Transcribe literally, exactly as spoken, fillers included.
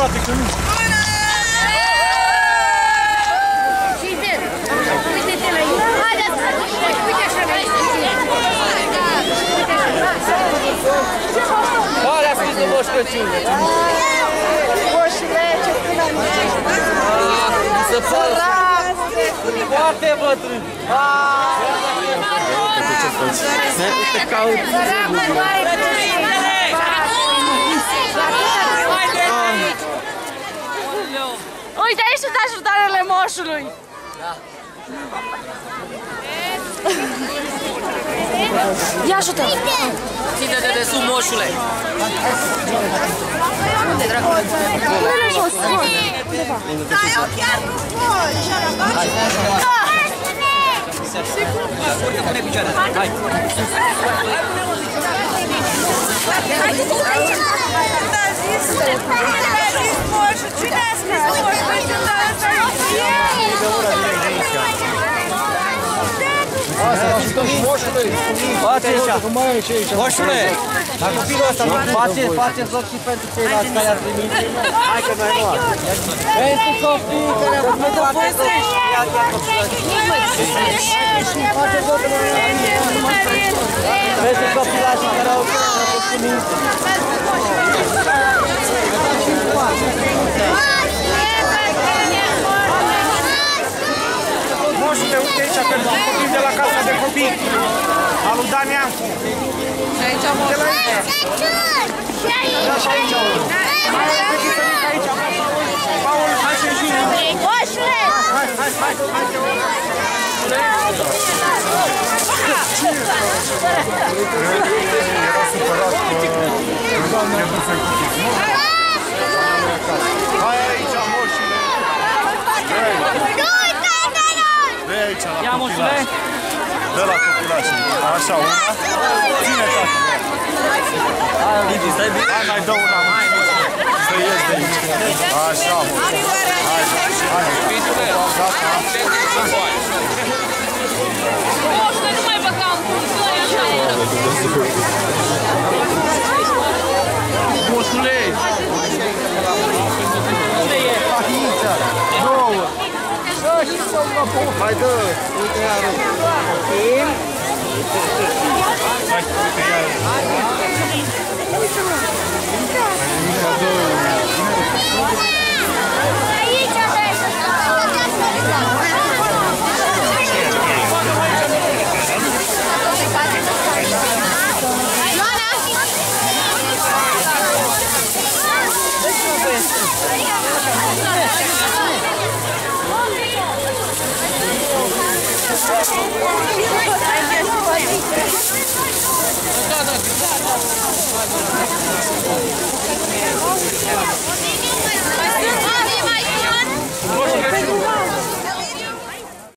frate, că nu. Uite, uite-te la ei. Haideți, uite așa, Oare a scris de Moș Crăciun. Moșule, ce până am Mi se pare foarte bătrân. Te caut. Uite, aici sunt ajutoarele moșului. Ia ajută! Ține-te de sub, moșule! Unde, dracu? Unde jos? Undeva. Da, eu chiar nu pot! Hai! Sigur? Pune picioare! Hai! Da, zis! Da, zis moșul! Cine a scris moșul? Păi ce da ăsta Asta a scris moșului. Faceți aici! Mai e și aici. Moșule! Dar copilul ăsta, faceți, faceți loc și pentru ceilalți care ar primi. Hai că noi nu. Pentru copii care au făcut toate copii. Ia, ia copilul ăsta. Pentru copilașii care au făcut minte. Moșule, uite aici pentru copii de la casa de copii. Al lui Damiancu. Și aici am De la aici. Și aici! Și aici. Hai, fetiță mică aici. Paul, hai să ieșim. Moșule! Hai, hai, hai, hai, te rog. Era supărat că doamne nu se cupiți, nu? Hai aici, moșule. Vei aici la Ia, moșule! de la copilașii. Așa, una. Ține, tată. Hai, Liviu, stai bine! Hai, mai dă una, mă. Să ies de aici. Așa, mă. Hai, hai. Gata. Moșule, nu mai băga în curs, noi așa era. Moșule! Pahița! Două! Hai, dă! Uite, iară! Hai, uite, iară! Aici vrei să Da, da.